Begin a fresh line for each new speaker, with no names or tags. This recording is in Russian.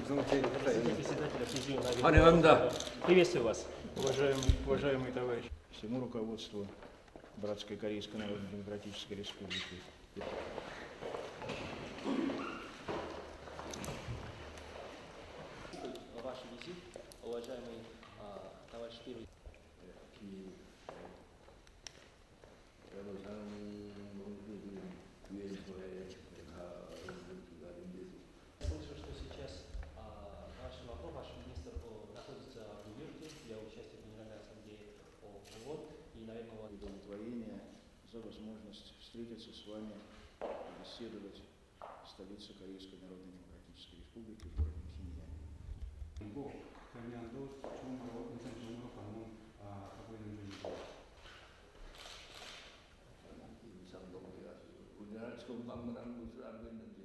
председателя Президиума.
환영합니다.
Приветствую вас, уважаемые товарищи.
Всему руководству Братской Корейской Народно-Демократической Республики.
Ваш визит, уважаемый товарищ первый. Слышу, что сейчас ваш министр находится в Нью-Йорке для участия в Генеральной Ассамблее ООН и, наверное,
Удовлетворение за возможность встретиться с вами и беседовать в столице Корейской Народно-Демократической Республики в городе Пхеньяне.
별명도 좋은 인상 좋은 방문하고 있는 중입니다.
인상 너무 해가지고 우리나라 처음 방문하는 곳을 알고 있는데